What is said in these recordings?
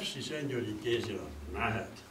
Szentgyörgyi kézirat mehet.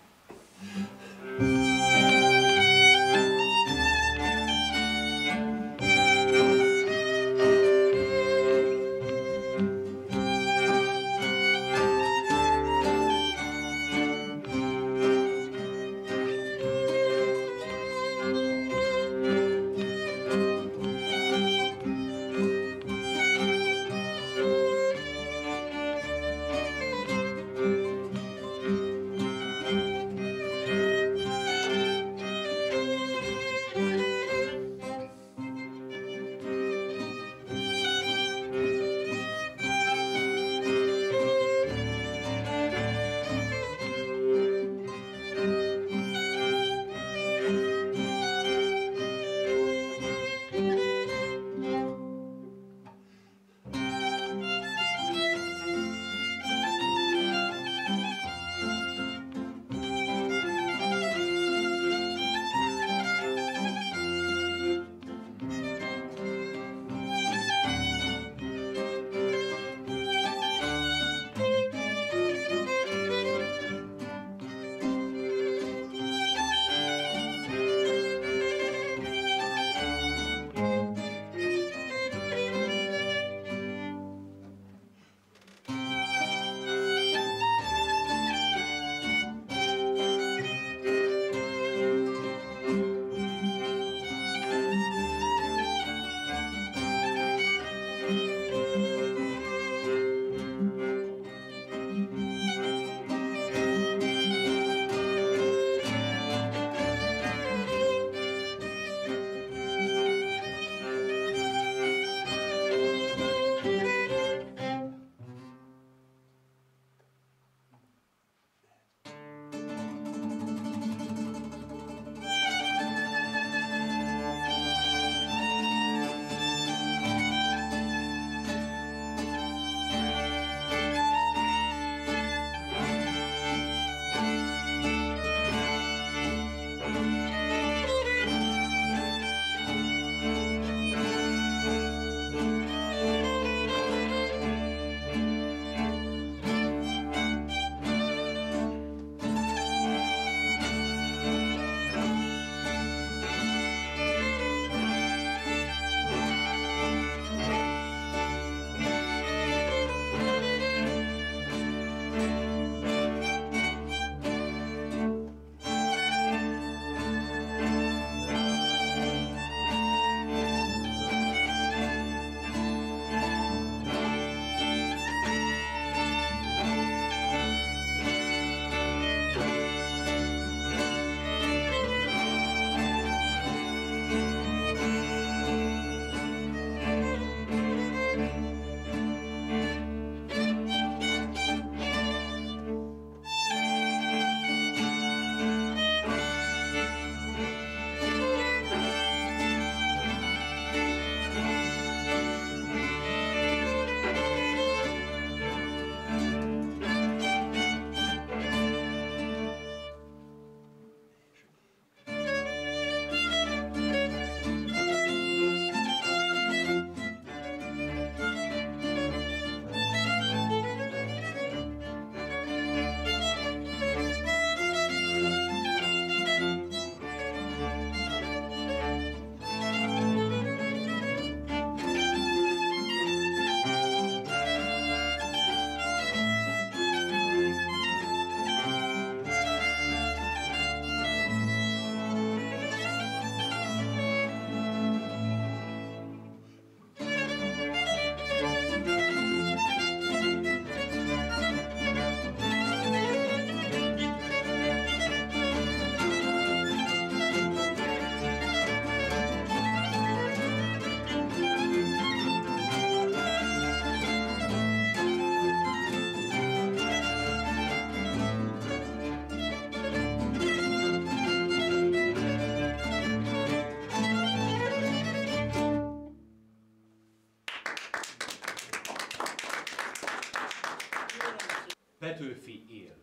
Petőfi él.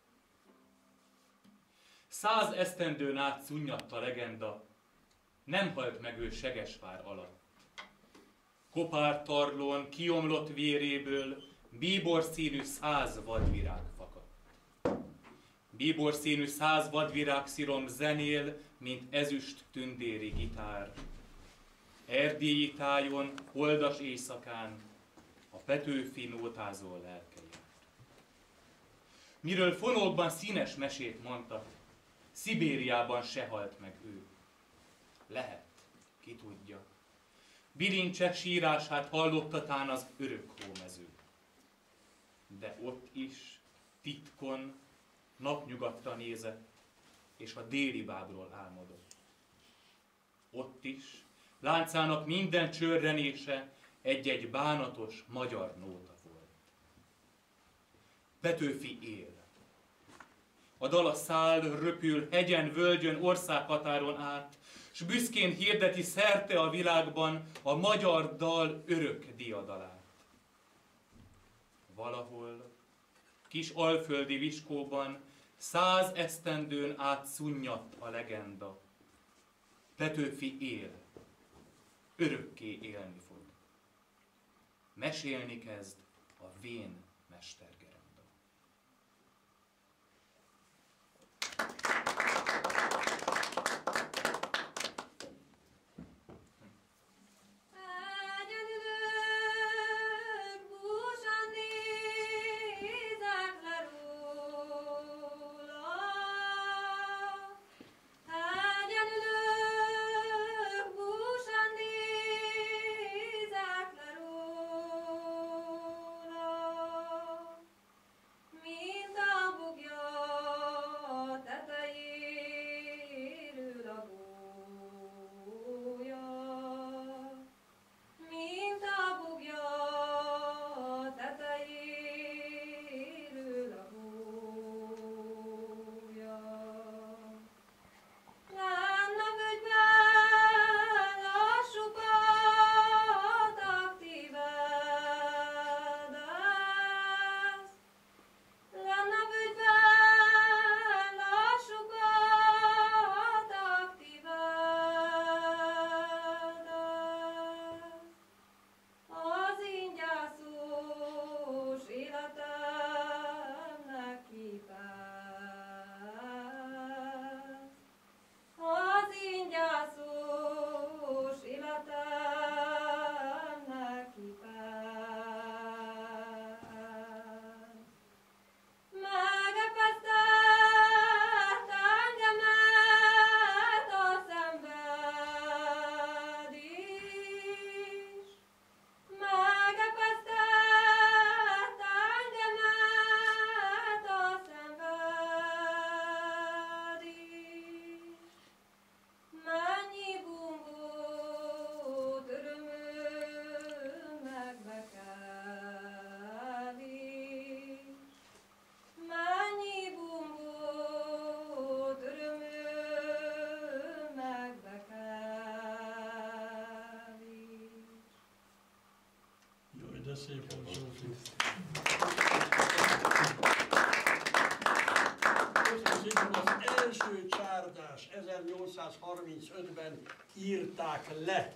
100 esztendőn át szunnyadt a legenda, nem halt meg ő Segesvár alatt. Kopártarlón kiomlott véréből bíbor színű 100 vadvirág fakadt. Bíbor színű 100 vadvirág szirom zenél, mint ezüst tündéri gitár. Erdélyi tájon, holdas éjszakán a Petőfi nótázó lelke járt. Miről fonókban színes mesét mondtak, Szibériában se halt meg ő. Lehet, ki tudja, bilincsek sírását hallottatán az örök hómező. De ott is, titkon, napnyugatra nézett, és a déli bábról álmodott. Ott is, láncának minden csörrenése egy-egy bánatos magyar nóta volt. Petőfi él. A dala száll, röpül, hegyen, völgyön, országhatáron át, s büszkén hirdeti szerte a világban a magyar dal örök diadalát. Valahol, kis alföldi viskóban 100 esztendőn át szunnyadt a legenda. Petőfi él, örökké élni fog. Mesélni kezd a vén mestergerenda. De szép volt, Zsófi. Köszönöm szépen, az első csárdás 1835-ben írták le.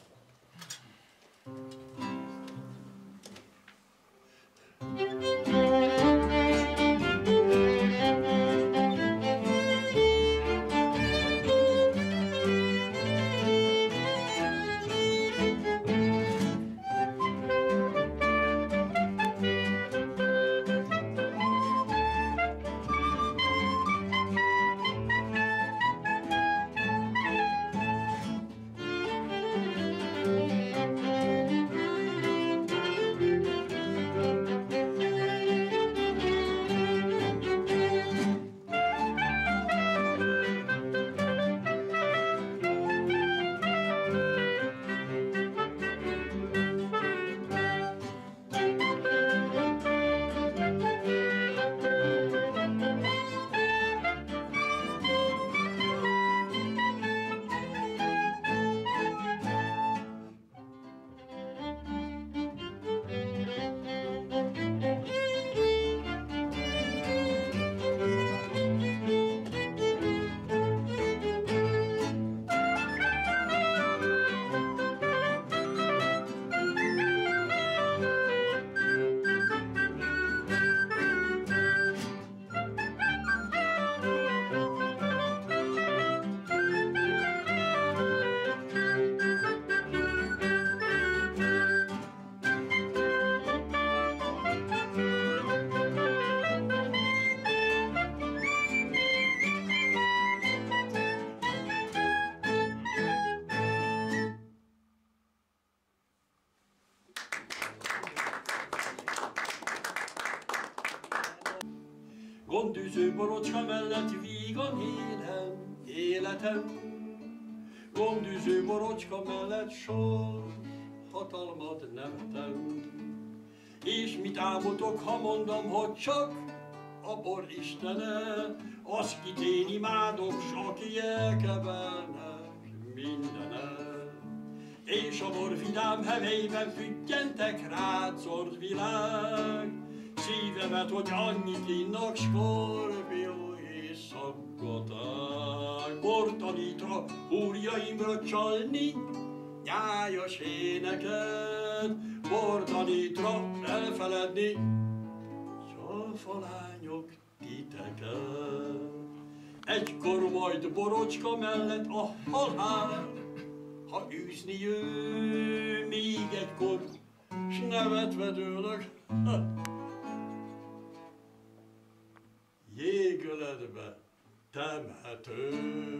Gondűző borocska mellett vígan élem életem. Gondűző borocska mellett sors hatalmat nemtem. És mit álmodok, ha mondom, hogy csak a bor istene, az, kit én imádok, s aki elkevernek mindenet. És a bor vidám heveiben függyentek rád zord világ, szívemet, hogy annyit innak skorpió és szaggaták. Bor tanítra úrjaimra csalni nyájas éneket, bor tanítra elfeledni csalfalányok titeket. Egykor majd borocska mellett a halál, ha űzni jön még egykor, s nevetve dőlök, jégöletbe temhető.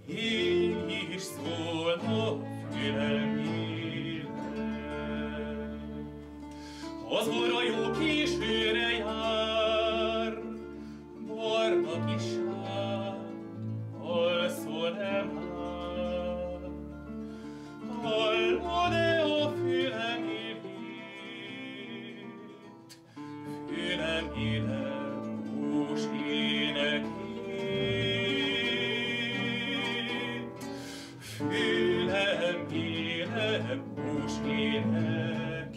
Én is szólna fülem az óra jó későre jár, barna kislát, alszol nem már. Hallod-e a fülem élét, fülem élem hús énekét, fülem élem hús énekét.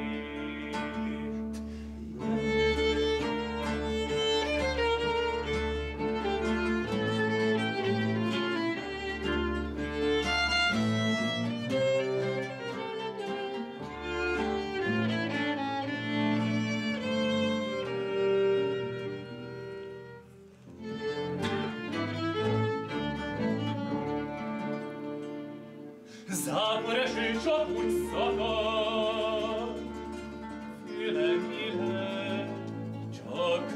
Záporeső csak úgy szakad, fülem élem csak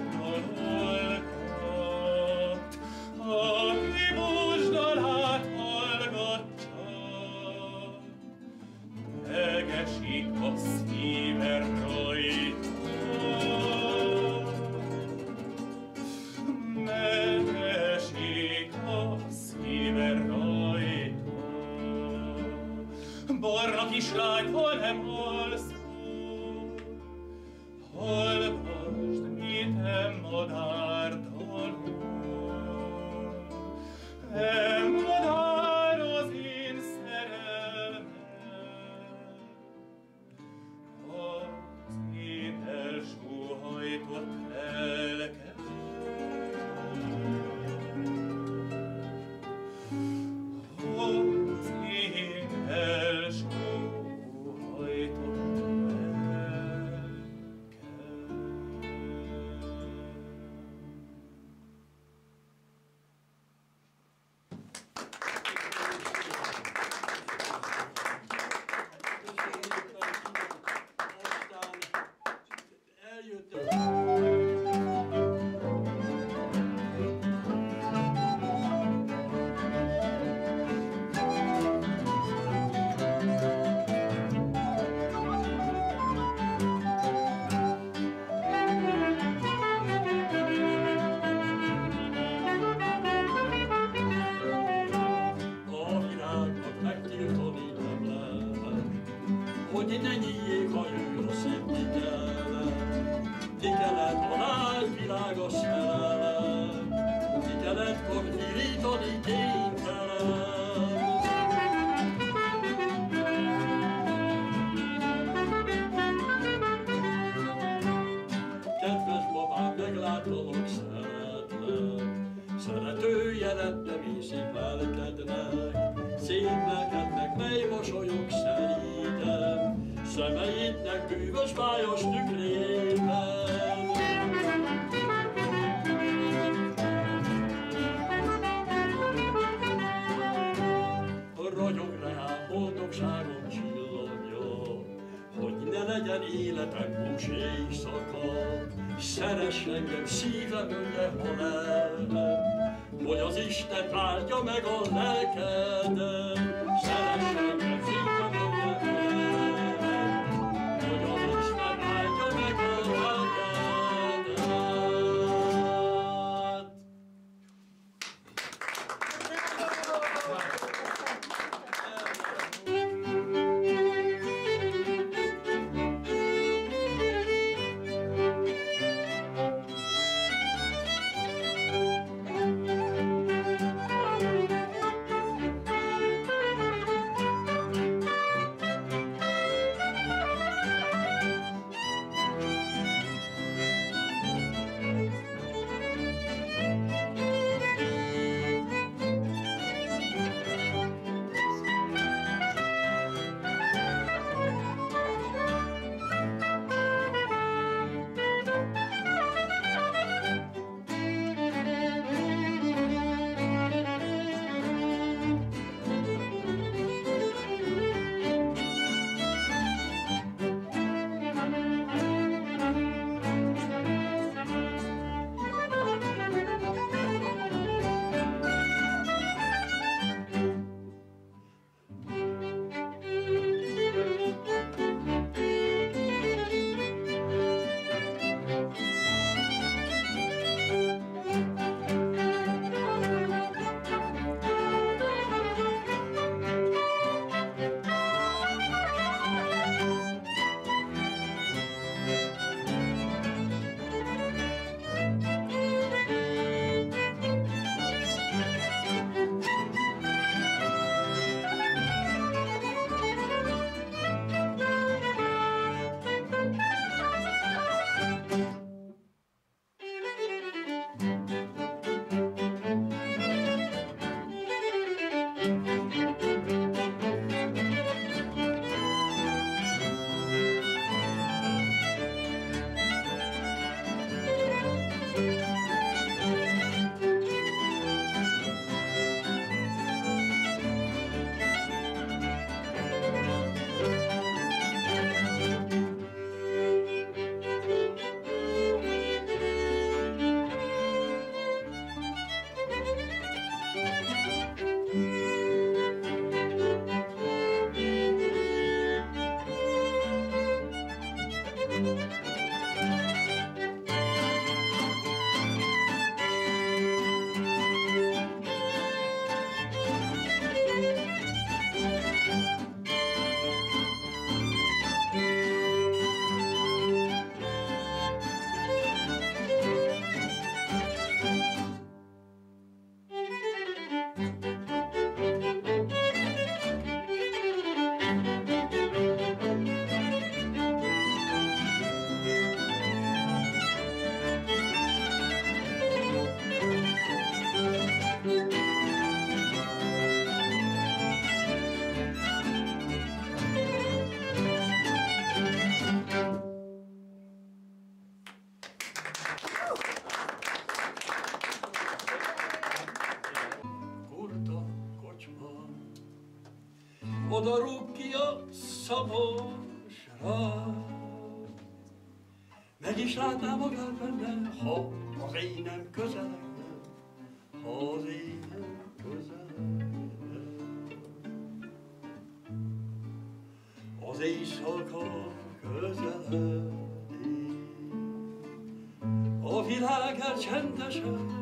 tanulgat, aki búzsdalát hallgatja, megesik a szívem rajta. Megesik a szívem rajta. Barna kislány, ha nem alszol, hallgasd, mit madár dalol. Madár az én szerelmem, az én elsóhajtott lelkem. Az én elsóhajtott lelkem. Hogy ne nyíljék a jő a szép Tikelet a lágy világos szerelem, tikeletkor virítani kénytelen. Kedves babám, meglátalak, szeretlek, szeretője lettem én szép lelkednek, szép lelkednek, mely mosolyog szerítem, szemeidnek bűvös májas tükrében. Ragyog rám boldogságom csillagja, hogy ne legyen életem hús éjszaka. Szeress engem szívem önje, ha lelkem, hogy az Isten áldja meg a lelkedet. Szeress engem szívem önje, ha lelkem, hogy az Isten áldja meg a lelkedet. oda rúg ki a szamosra. Meg is látná magát benne, ha az énem közelegne, ha az énem közelegne. Az éjszaka közeledik, a világ elcsendesedik,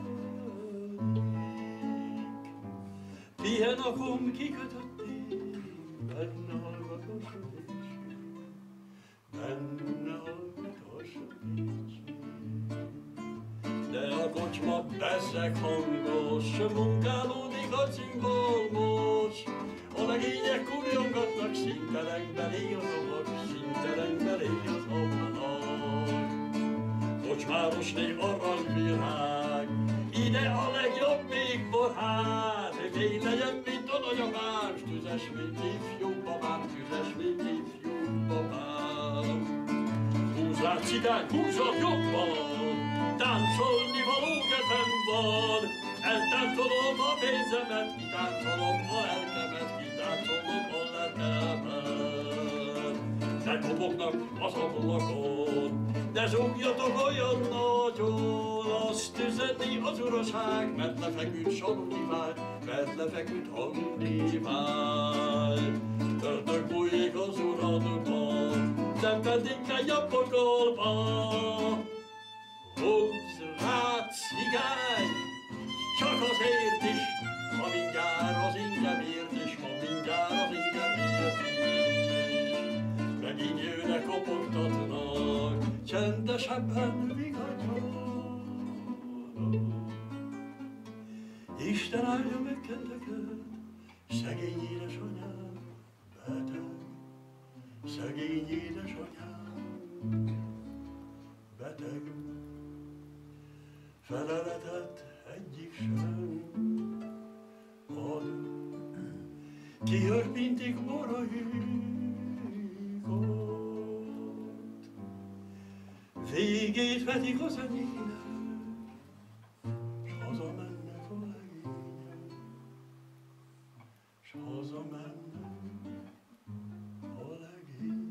pihen a komb kikötötték, benne hallgat a sötétség, benne hallgat a sötétség. De a kocsma bezzeg hangos, munkálódik a cimbalmos, a legények kurjongatnak, szintelen belé az ablak, szintelen belé az ablak. Kocsmárosné aranyvirág, ide a legjobb még borház, még legyen, mint a nagyapám, tüzes, mint ifjú babám, tüzes, mint ifjú babám. Húzzál cigány, húzzad jobban, táncolni való kedvem van, eltáncolom a pénzemet, kitáncolom a lelkemet, kitáncolom a lelkemet. Ne kopognak az ablakon, ne zúgjatok olyan nagyon, azt üzeti az uraság, mert lefeküdt Salonivágy, mert lefeküdt Salonivágy. Ördög bújik az uradban, nem pedig megy a pokolba. Húzz rá, cigány, csak azért is, ha mindjárt az ingemért is, ha mindjárt az ingemért is. Megint jönnek, kopogtatnak, csendesebben vigadnak. Isten áldja meg kedveket, szegény édesanyám, beteg, szegény édesanyám, beteg. Feleletet egyik sem ad, kihörpintik moraikat, végét vetik az enyének, s hazamennek a legények, s hazamennek a legények.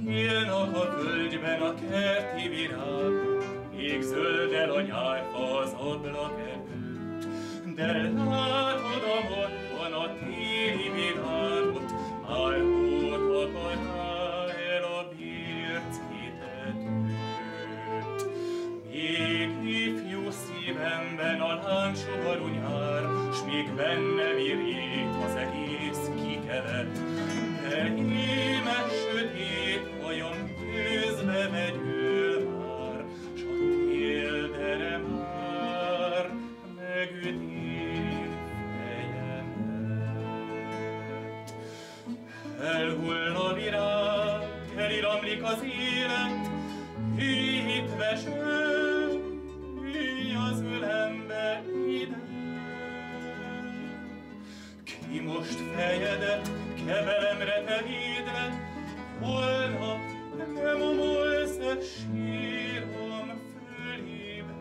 Nyílnak a völgyben a kerti virágok, még zöldel a nyárfa az ablak előtt. De látod a modban a téli virágot, már hót akarná el a bércétetőt. Még ifjú szívemben a lángsugarú nyár, s még benne virít az egész kikelet. De íme sötét hajam tűzbe vegyül már, s a téldere már megüti fejemet. Elhull a virág, eliramlik az élet, hitves ülj az ölembe ide. Ki most fejedet kebelemre te védve, holnap nem omolsz-e sírom fölébe.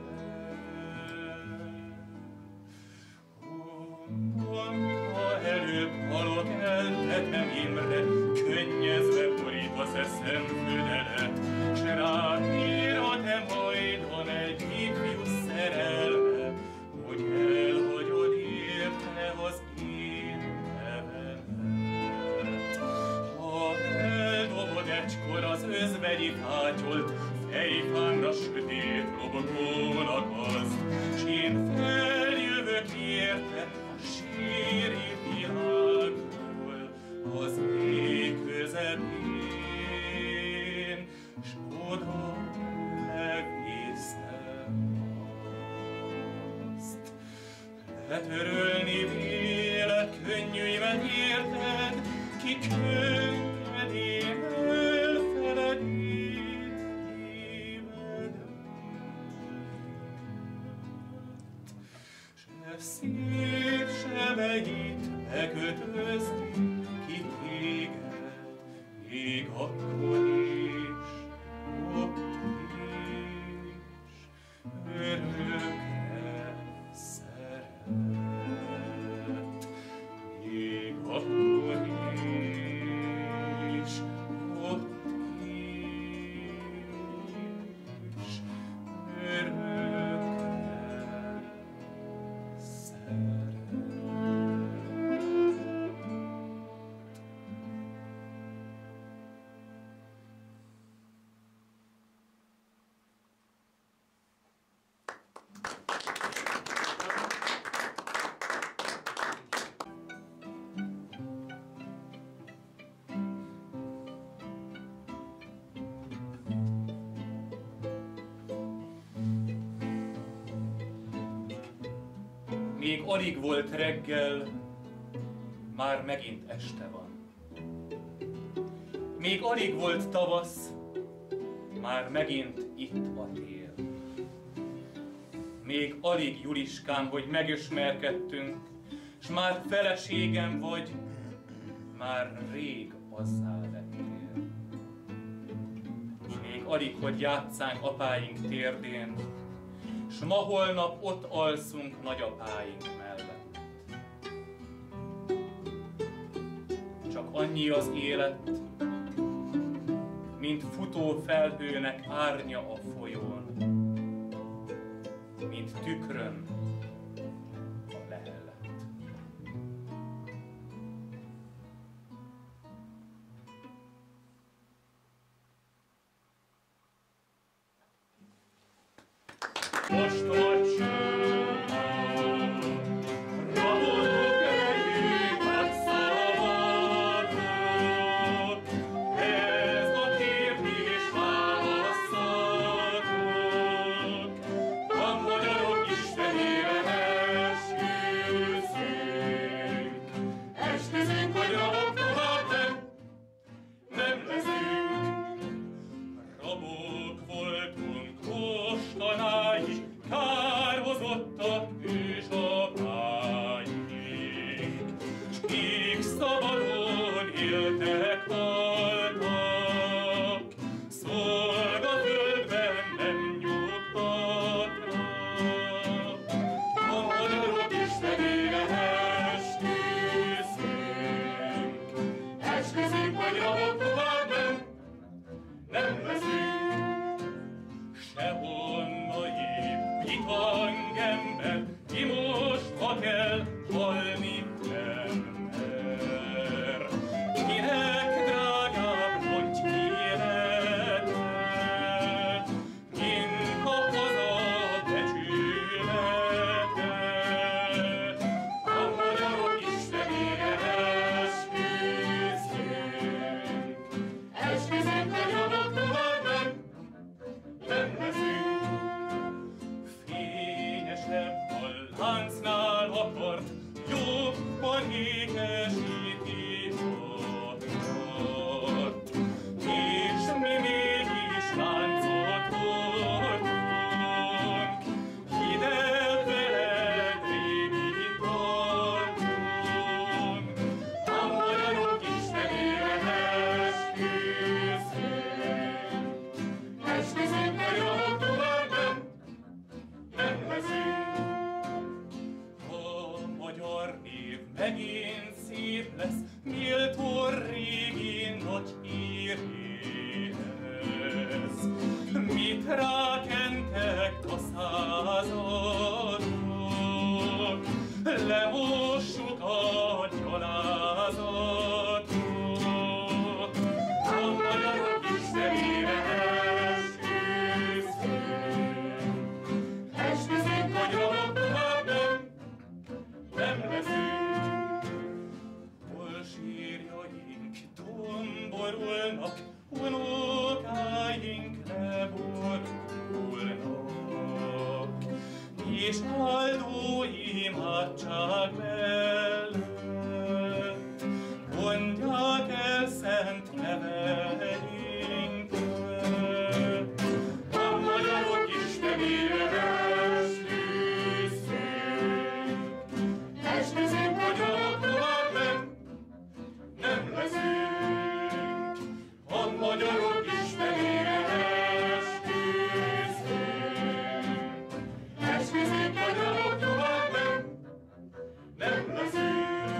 Mondta előbb halok el, tetem Imre, könnyezve borítasz e szemfüdelet, s ráír a te majdon egy ifjú szerelme, hogy elhagyod érte az én nevemet. Ha eldobod egykor az özvegyi fátyolt, fejfámra sötét lobogónak az, s én feljövök érte a síri világból az ég közepén, s oda leviszem azt. Letörölni véled könnyűimet érted, ki könnyedén elfeledít évedet. Se szép sebeit megkötözni, ki téged még akkor is, ott is örökre szeret. Még akkor is, ott is örökre szeret. Még alig volt reggel, már megint este van. Még alig volt tavasz, már megint itt a tél. Még alig, Juliskám, hogy megismerkedtünk, s már feleségem vagy, már rég azzá lettél. S még alig, hogy játszánk apáink térdén, s ma holnap ott alszunk nagyapáink mellett. Csak annyi az élet, mint futó felhőnek árnya a folyón, mint tükrön a lehelet. Most vagy csúnya, rabolok erejéket szabadok, ez a kérdés válaszatok. A magyarok istenére esküszünk, esküszünk, hogy rabok tovább nem leszünk. Rabok voltunk mostanában, megint szép lesz, méltó régi nagy hírhez. Mit rákentek a századok, lemossuk a gyalázatot. A magyarok istenére esküszünk, hogy róluk tovább nem leszünk. Hol sírjaink domborulnak, unokáink leborulnak, és áldó imádság mellett mondják el szent neveinket. A magyarok istenére esküszünk, hogy róluk tovább nem leszünk. A magyarok istenére esküszünk, hogy róluk tovább nem leszünk.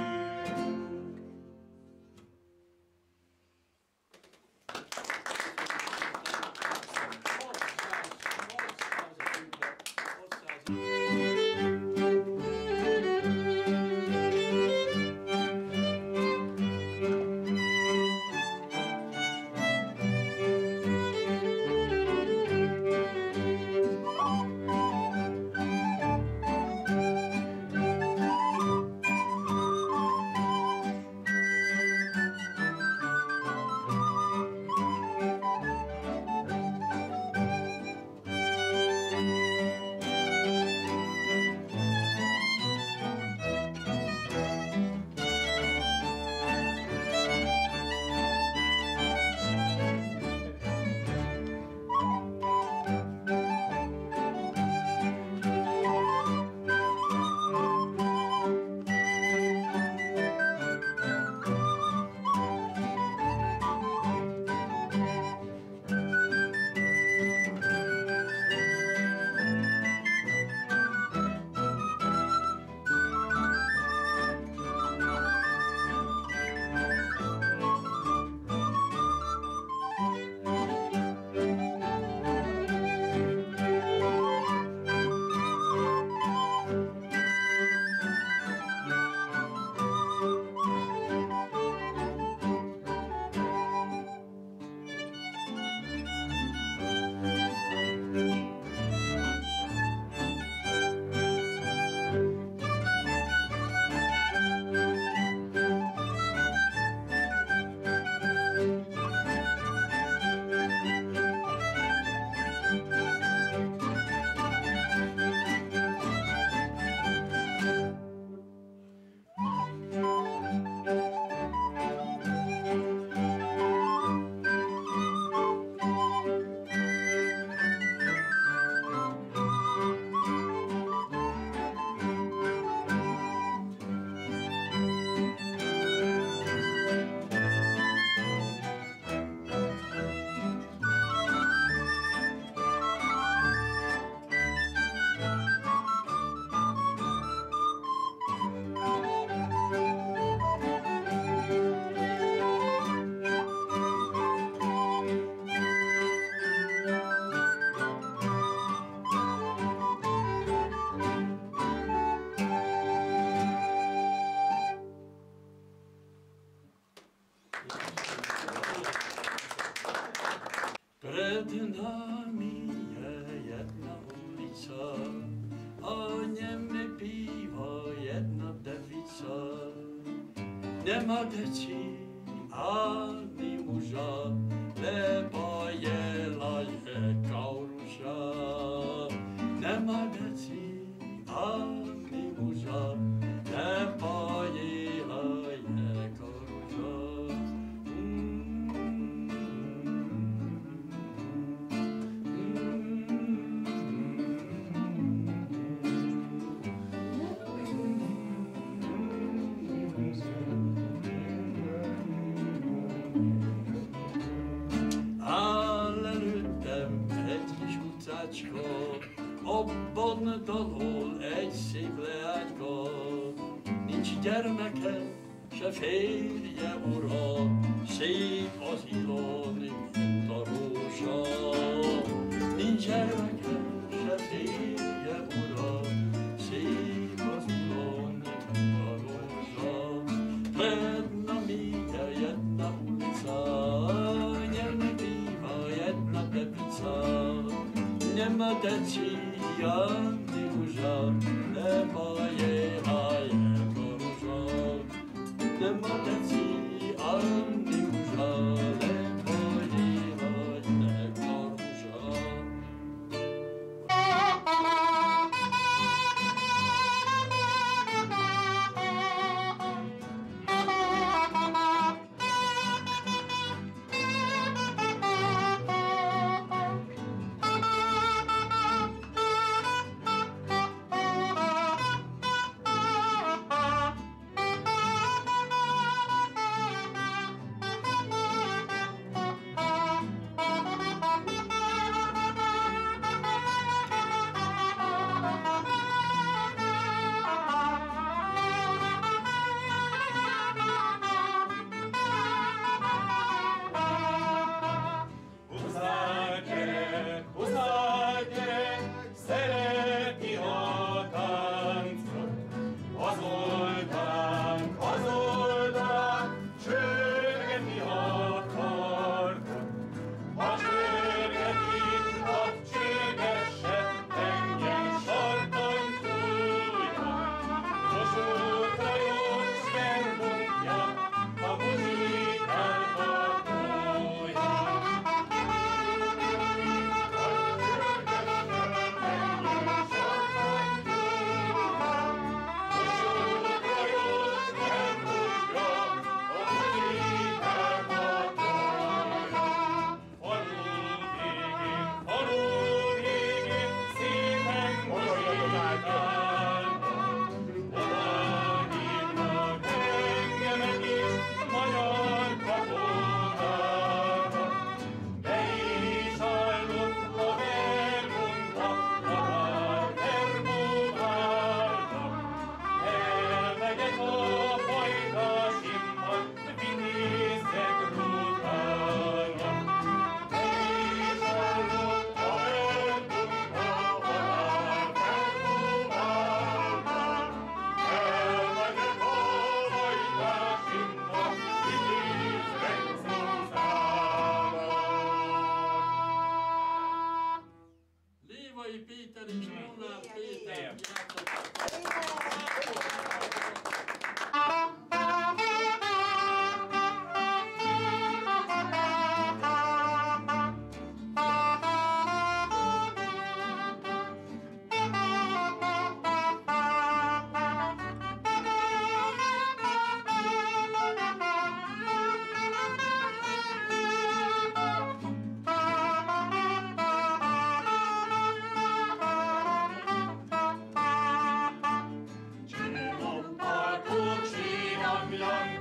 Pred nami je jedna ulica, o něm bývá jedna devica. Nemá deti ani muža, lebo jela je kauruša. Nemá deti ani muža, lebo jela je kauruša. Obban dalol egy szép leányka, Nincs gyermeke, se férje, ura, szép az ilon, mint a rózsa. Nincs gyermeke, se férje, ura, szép az ilon, mint a rózsa. Jedna mija, jedna ulica, jedna piwa, jedna teplica. Nie ma deci, ani róża, nie ma jela jego róża. Nie ma deci, ani róża, nie ma jela jego róża. Péter és Molnár Péter.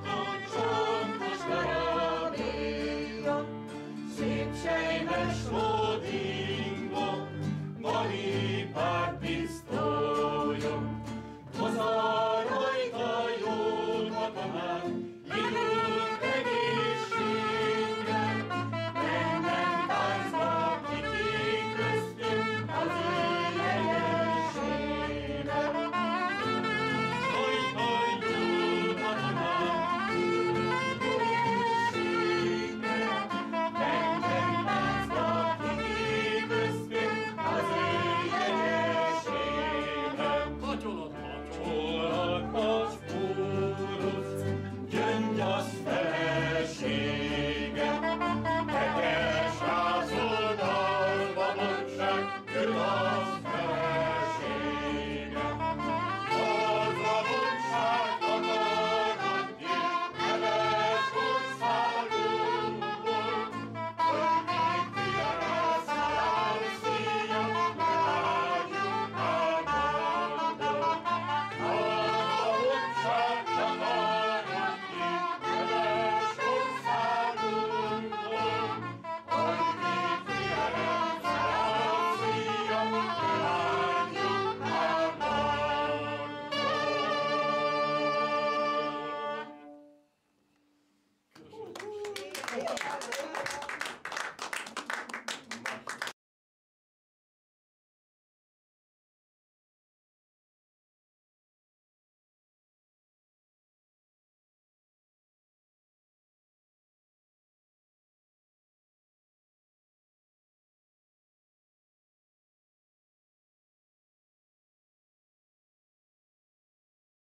Szép sejmes